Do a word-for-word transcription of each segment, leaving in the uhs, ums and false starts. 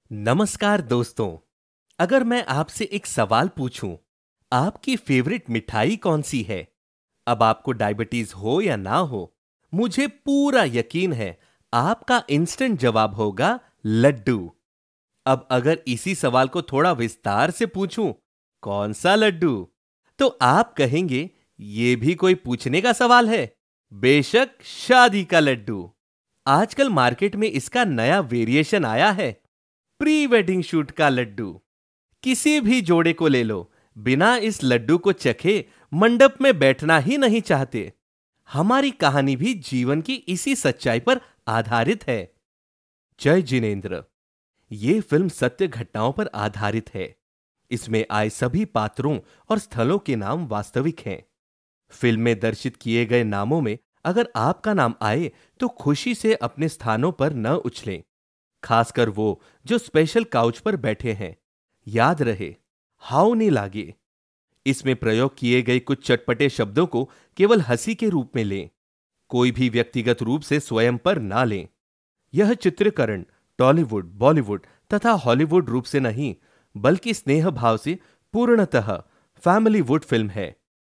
नमस्कार दोस्तों। अगर मैं आपसे एक सवाल पूछूं, आपकी फेवरेट मिठाई कौन सी है? अब आपको डायबिटीज हो या ना हो, मुझे पूरा यकीन है आपका इंस्टेंट जवाब होगा लड्डू। अब अगर इसी सवाल को थोड़ा विस्तार से पूछूं, कौन सा लड्डू? तो आप कहेंगे ये भी कोई पूछने का सवाल है? बेशक, शादी का लड्डू। आजकल मार्केट में इसका नया वेरिएशन आया है, प्री वेडिंग शूट का लड्डू। किसी भी जोड़े को ले लो, बिना इस लड्डू को चखे मंडप में बैठना ही नहीं चाहते। हमारी कहानी भी जीवन की इसी सच्चाई पर आधारित है। जय जिनेंद्र। ये फिल्म सत्य घटनाओं पर आधारित है। इसमें आए सभी पात्रों और स्थलों के नाम वास्तविक हैं। फिल्म में दर्शित किए गए नामों में अगर आपका नाम आए तो खुशी से अपने स्थानों पर न उछलें, खासकर वो जो स्पेशल काउच पर बैठे हैं। याद रहे, हाउ नहीं लागे। इसमें प्रयोग किए गए कुछ चटपटे शब्दों को केवल हंसी के रूप में लें, कोई भी व्यक्तिगत रूप से स्वयं पर ना लें। यह चित्रीकरण टॉलीवुड, बॉलीवुड तथा हॉलीवुड रूप से नहीं, बल्कि स्नेह भाव से पूर्णतः फैमिलीवुड फिल्म है।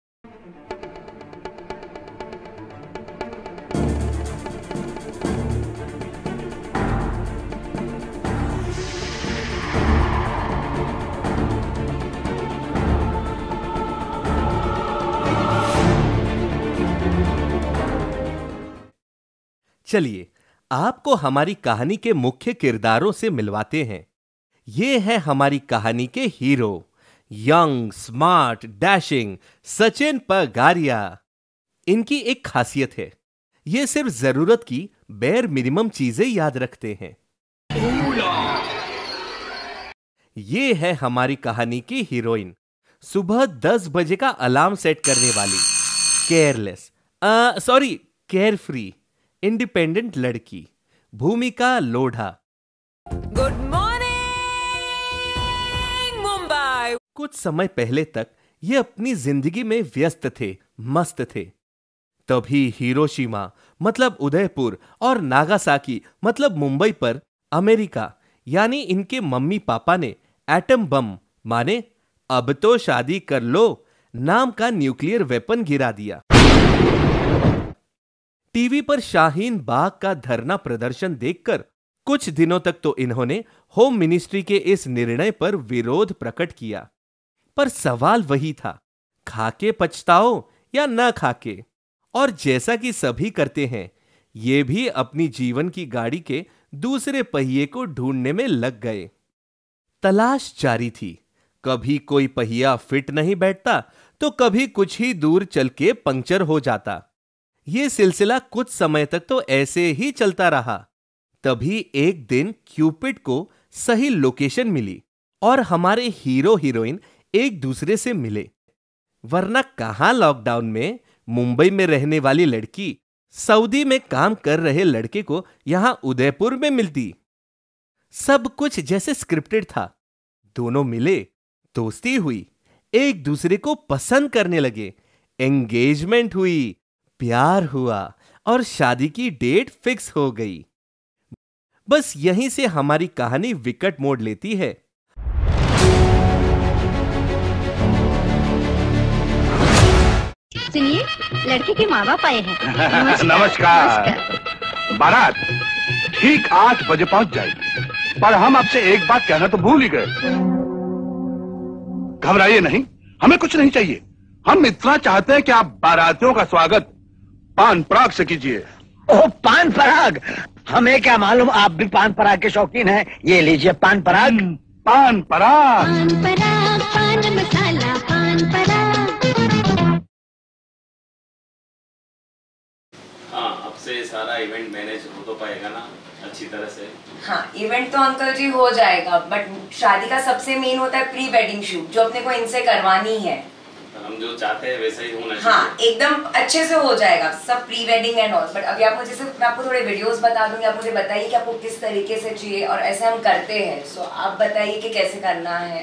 चलिए आपको हमारी कहानी के मुख्य किरदारों से मिलवाते हैं। ये है हमारी कहानी के hero, young, smart, dashing Sachin Pagariya. इनकी एक खासियत है, ये सिर्फ जरूरत की बेर मिनिमम चीजें याद रखते हैं। ये है हमारी कहानी की हीरोइन, सुबह दस बजे का अलार्म सेट करने वाली, careless sorry care free, independent लड़की, भूमिका लोढ़ा। Good morning Mumbai. कुछ समय पहले तक ये अपनी जिंदगी में व्यस्त थे, मस्त थे। तभी हिरोशिमा मतलब उदयपुर और नागासाकी मतलब मुंबई पर अमेरिका यानी इनके मम्मी पापा ने एटम बम माने अब तो शादी कर लो नाम का न्यूक्लियर वेपन गिरा दिया। टीवी पर शाहीन बाग का धरना प्रदर्शन देखकर कुछ दिनों तक तो इन्होंने होम मिनिस्ट्री के इस निर्णय पर विरोध प्रकट किया। पर सवाल वही था, खाके पछताओ या न खाके। और जैसा कि सभी करते हैं, ये भी अपनी जीवन की गाड़ी के दूसरे पहिए को ढूंढने में लग गए। तलाश जारी थी। कभी कोई पहिया फिट नहीं बैठता तो कभी कुछ ही दूर चल के पंक्चर हो जाता। ये सिलसिला कुछ समय तक तो ऐसे ही चलता रहा। तभी एक दिन क्यूपिड को सही लोकेशन मिली और हमारे हीरो हीरोइन एक दूसरे से मिले। वरना कहां लॉकडाउन में मुंबई में रहने वाली लड़की सऊदी में काम कर रहे लड़के को यहां उदयपुर में मिलती। सब कुछ जैसे स्क्रिप्टेड था। दोनों मिले, दोस्ती हुई, एक दूसरे को पसंद करने लगे, एंगेजमेंट हुई, प्यार हुआ और शादी की डेट फिक्स हो गई। बस यहीं से हमारी कहानी विकट मोड़ लेती है। सुनिए, लड़के के माँ बाप आए हैं। नमस्कार, नमस्कार। बारात ठीक आठ बजे पहुंच जाएगी, पर हम आपसे एक बात कहना तो भूल ही गए। घबराइए नहीं, हमें कुछ नहीं चाहिए। हम इतना चाहते हैं कि आप बारातियों का स्वागत पान पराग से कीजिए। ओह, पान पराग! हमें क्या मालूम आप भी पान पराग के शौकीन हैं। ये लीजिए पान पराग। पान पराग, पान पराग, पान मसाला, पान पराग। हाँ, अब से सारा इवेंट मैनेज हो तो पाएगा ना अच्छी तरह से? हाँ, इवेंट तो अंकल जी हो जाएगा, बट शादी का सबसे मेन होता है प्री वेडिंग शूट, जो अपने को इनसे करवानी है। हम जो चाहते हैं वैसा ही होना चाहिए। हाँ, एकदम अच्छे से हो जाएगा सब, pre wedding and all. But अभी आप मुझे सिर्फ, मैं आपको थोड़े वीडियोस बता दूंगी, आप मुझे बताइए कि आपको किस तरीके से चाहिए, और ऐसे हम करते हैं। सो so, आप बताइए कि कैसे करना है।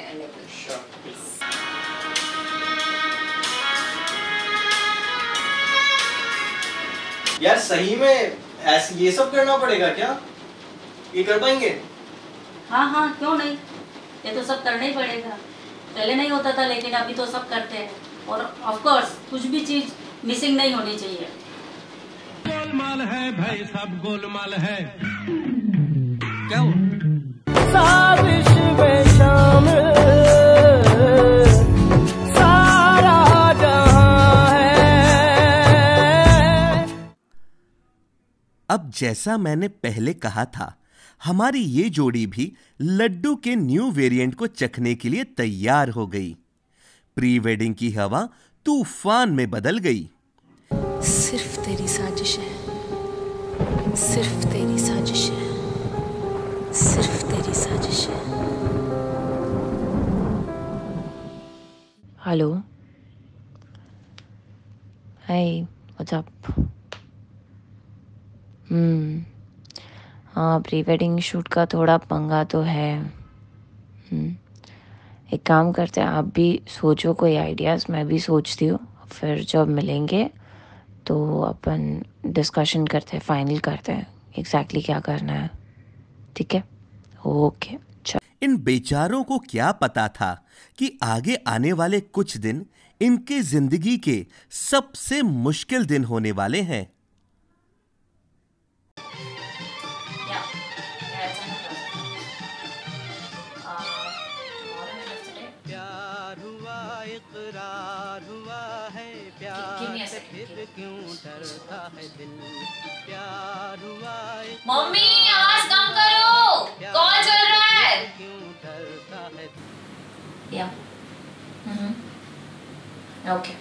यार सही में ऐसे ये सब करना पड़ेगा क्या? ये कर पाएंगे? हाँ हाँ क्यों नहीं, ये तो सब करना ही पड़ेगा। पहले नहीं होता था लेकिन अभी तो सब करते हैं। और ऑफ कोर्स कुछ भी चीज मिसिंग नहीं होनी चाहिए। गोलमाल है भाई, सब गोलमाल है। क्या साजिश में शामिल सारा जहां है। अब जैसा मैंने पहले कहा था, हमारी ये जोड़ी भी लड्डू के न्यू वेरिएंट को चखने के लिए तैयार हो गई। प्री वेडिंग की हवा तूफान में बदल गई। सिर्फ तेरी साजिश है, सिर्फ तेरी साजिश है, सिर्फ तेरी साजिश है। Hello, hi, what's up? Hmm हाँ, प्री वेडिंग शूट का थोड़ा पंगा तो है। हम्म एक काम करते हैं, आप भी सोचो कोई आइडियाज़, मैं भी सोचती हूँ। फिर जब मिलेंगे तो अपन डिस्कशन करते हैं, फाइनल करते हैं एग्जैक्टली क्या करना है। ठीक है, ओके। इन बेचारों को क्या पता था कि आगे आने वाले कुछ दिन इनके जिंदगी के सबसे मुश्किल दिन होने वाले हैं। मम्मी आवाज कम करो, कॉल चल रहा है। या ओके।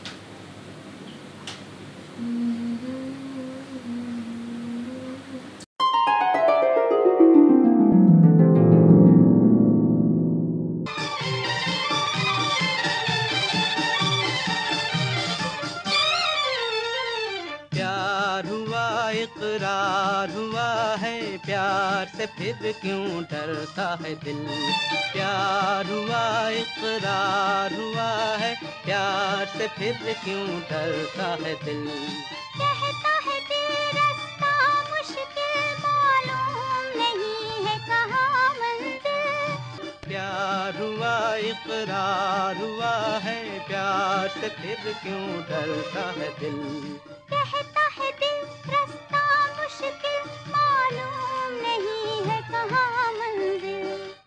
इकरार हुआ है, प्यार से फिर क्यों डरता है दिल। प्यार हुआ, इकरार हुआ है, प्यार से फिर क्यों डरता है दिल। कहता है दिल रास्ता मुश्किल, मालूम नहीं है कहाँ मंजिल। प्यार हुआ, इकरार हुआ है, प्यार से फिर क्यों डरता है दिल। कहता है दिल रास्ता मुश्किल, मालूम नहीं है कहाँ मंजिल।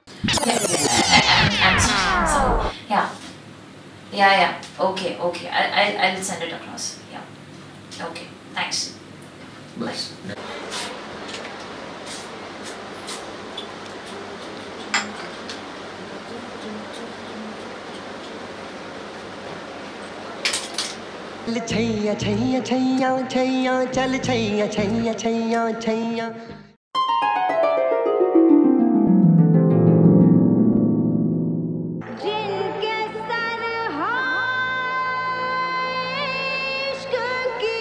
Yeah, yeah, yeah. Okay, okay. I, I, I'll send it across. Yeah. Okay. Thanks. Bye. चल छैया छैया छैया छैया, चल छैया छैया छैया छैया। जिनके सर इश्क की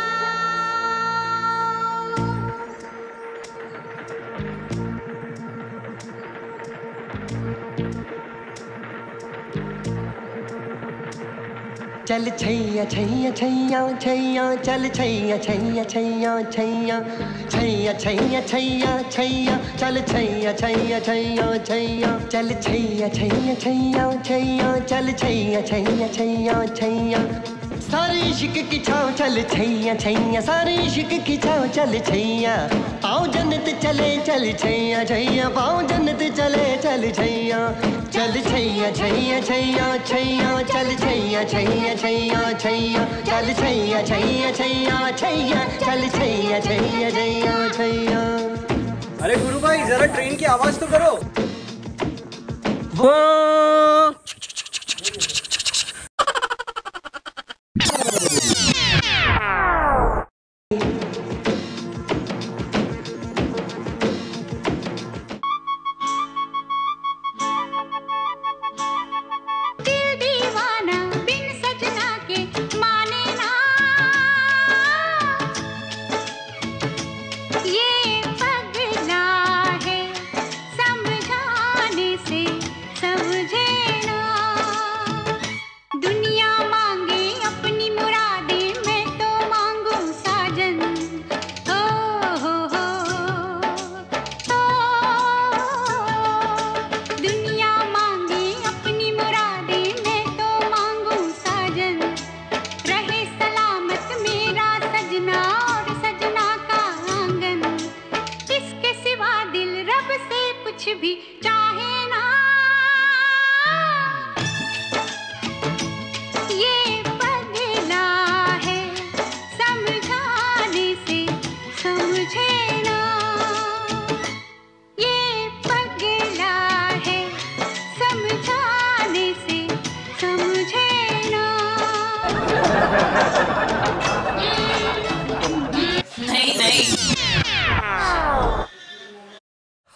चल छैया छैया छैया छैया, चल छैया छैया छैया छैया छैया छैया छैया छैया, चल छैया छैया छैया छैया, चल छैया छैया छैया छैया, चल छैया छैया छैया छैया। सारे इश्क की छाँव चल छैया छैया, सारे इश्क की छाँव चल छैया। पाँव जन्नत चले चल छैया छैया, पाँव जन्नत चले चल छैया। चल छैया छैया छैया छैया, चल छैया छैया छैया छैया, चल छैया छैया छैया छैया, चल छैया छैया छैया छैया। अरे गुरु भाई जरा ट्रेन की आवाज तो करो।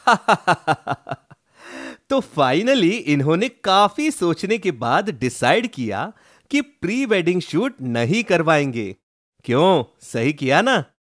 तो फाइनली इन्होंने काफी सोचने के बाद डिसाइड किया कि प्री वेडिंग शूट नहीं करवाएंगे। क्यों, सही किया ना?